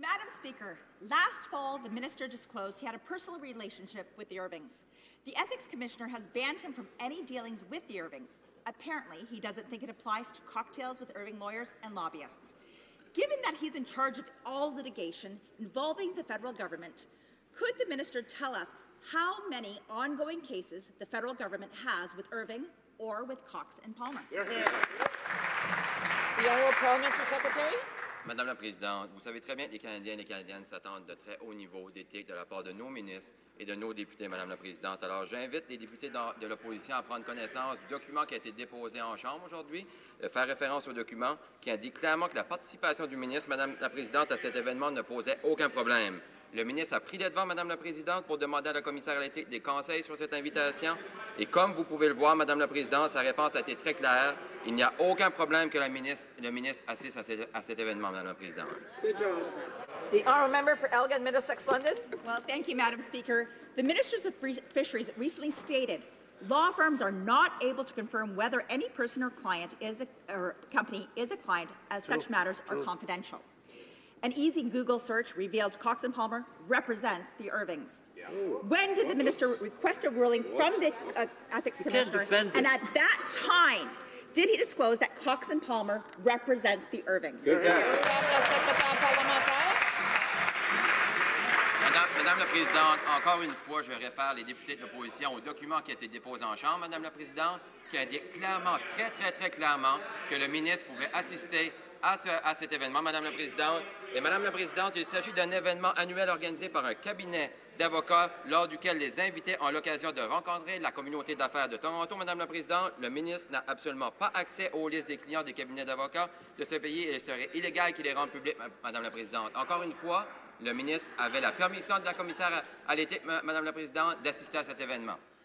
Madam Speaker, last fall, the minister disclosed he had a personal relationship with the Irvings. The Ethics Commissioner has banned him from any dealings with the Irvings. Apparently, he doesn't think it applies to cocktails with Irving lawyers and lobbyists. Given that he's in charge of all litigation involving the federal government, could the minister tell us how many ongoing cases the federal government has with Irving or with Cox and Palmer? The Honourable Parliamentary Secretary. Madame la Présidente, vous savez très bien que les Canadiens et les Canadiennes s'attendent de très haut niveau d'éthique de la part de nos ministres et de nos députés, Madame la Présidente. Alors, j'invite les députés de l'opposition à prendre connaissance du document qui a été déposé en Chambre aujourd'hui, de faire référence au document qui indique clairement que la participation du ministre, Madame la Présidente, à cet événement ne posait aucun problème. Le ministre a pris les devants, Madame la Présidente, pour demander à la commissaire à l'éthique des conseils sur cette invitation. Et comme vous pouvez le voir, Madame la Présidente, sa réponse a été très claire. Il n'y a aucun problème que le ministre assiste à cet événement, Madame la Présidente. The Honourable Member for Elgin, Middlesex, London. Well, thank you, Madam Speaker. The Ministers of Fisheries recently stated law firms are not able to confirm whether any person or client or company is a client, as such matters are confidential. An easy Google search revealed Cox and Palmer represents the Irvings. Yeah. When did the minister request a ruling from the Ethics Commissioner? And at that time, did he disclose that Cox and Palmer represents the Irvings? Madame la Présidente, encore une fois, je réfère les députés de l'opposition au document qui a été déposé en Chambre, Madame la Présidente, qui indique clairement, très clairement, que le ministre pouvait assister à cet événement, Madame la Présidente. Et Madame la Présidente, il s'agit d'un événement annuel organisé par un cabinet d'avocats lors duquel les invités ont l'occasion de rencontrer la communauté d'affaires de Toronto, Madame la Présidente. Le ministre n'a absolument pas accès aux listes des clients des cabinets d'avocats de ce pays et il serait illégal qu'il les rende publics, Madame la Présidente. Encore une fois, le ministre avait la permission de la commissaire à l'éthique, Madame la Présidente, d'assister à cet événement.